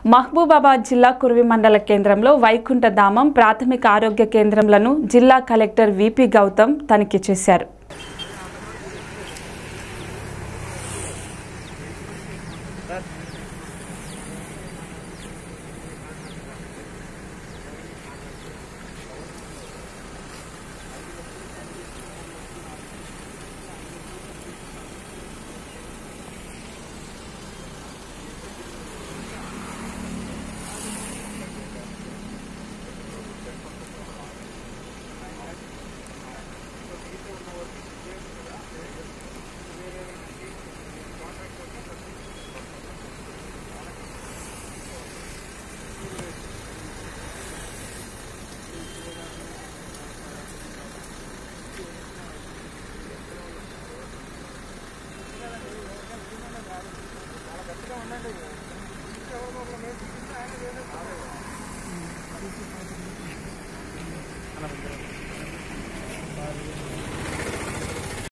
మహబూబాబాద్ జిల్లా కుర్వి మండల కేంద్రంలో వైకుంఠధామం ప్రాథమిక ఆరోగ్య కేంద్రంలను జిల్లా కలెక్టర్ విపి గౌతమ్ తనిఖీ చేశారు. Gracias.